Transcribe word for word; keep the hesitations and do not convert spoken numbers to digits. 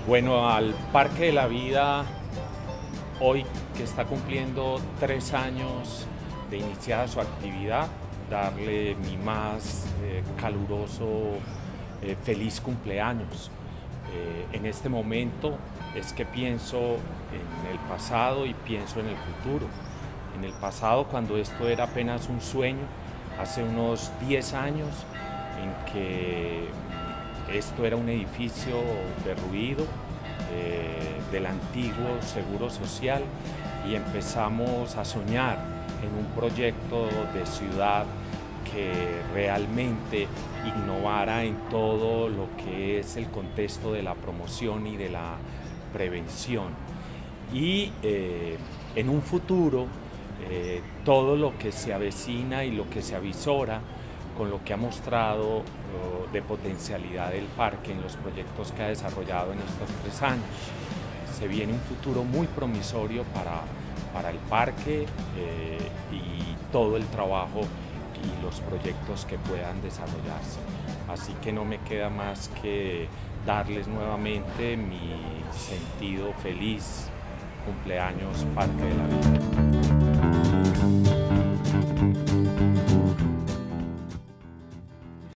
Bueno, al Parque de la Vida, hoy que está cumpliendo tres años de iniciada su actividad, darle mi más eh, caluroso, eh, feliz cumpleaños. Eh, en este momento es que pienso en el pasado y pienso en el futuro. En el pasado, cuando esto era apenas un sueño, hace unos diez años, en que esto era un edificio derruido eh, del antiguo Seguro Social, y empezamos a soñar en un proyecto de ciudad que realmente innovara en todo lo que es el contexto de la promoción y de la prevención. Y eh, en un futuro, eh, todo lo que se avecina y lo que se avisora con lo que ha mostrado uh, de potencialidad del parque en los proyectos que ha desarrollado en estos tres años. Se viene un futuro muy promisorio para, para el parque eh, y todo el trabajo y los proyectos que puedan desarrollarse. Así que no me queda más que darles nuevamente mi sentido feliz cumpleaños Parque de la Vida.